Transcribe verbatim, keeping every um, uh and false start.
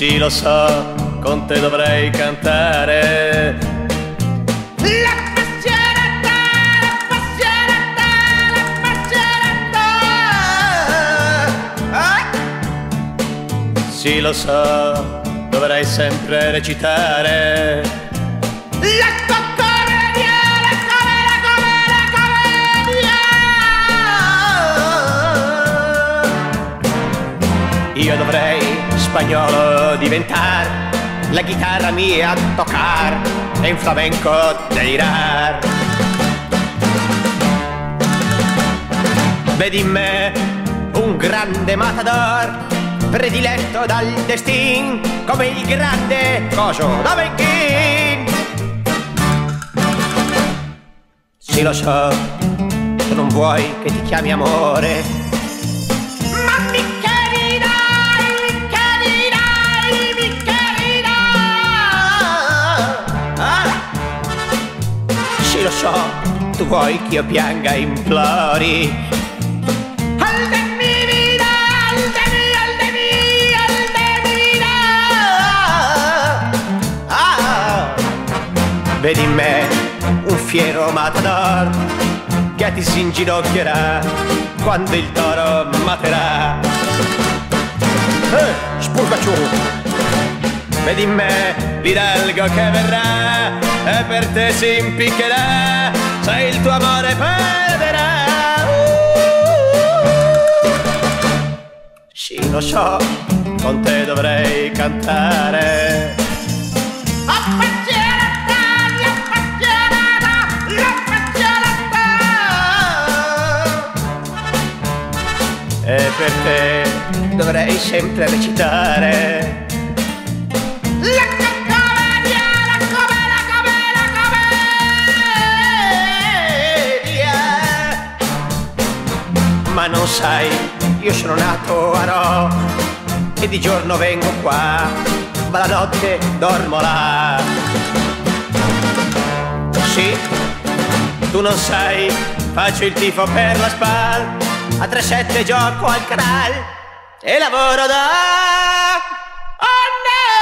Sì, lo so, con te dovrei cantare. La passionata, la passionata, la passionata. Sì, lo so, dovrei sempre recitare. La commedia, la commedia, commedia, commedia. Io dovrei spagnolo diventar, la chitarra mia tocar e in flamenco delirar. Vedi in me un grande matador, prediletto dal destin, come il grande coso da Pekin. Sì, lo so, tu non vuoi che ti chiami amore, Ma mi chiedirai, mi chiedirai, mi chiedirai. ah? Sì, lo so, tu vuoi che io pianga e implori. Al de mi vida, al de mi, al de mi, al de mi vida. Ah! Vedi in me un fiero matador che ti si inginocchierà quando il toro materà. Eh, spurgaciù! Vedi in me l'idalgo che verrà e per te si impiccherà se il tuo amore perderà. Sì, lo so, con te dovrei cantare. Appassionata, l'appassionata, l'appassionata. E per te dovrei sempre recitare. La commedia, la commedia, la commedia, la commedia. Ma non sai, io sono nato a Rò e di giorno vengo qua, ma la notte dormo là. Sì, tu non sai, faccio il tifo per la Spal, a tre sette gioco al canal e lavoro da... Oh no!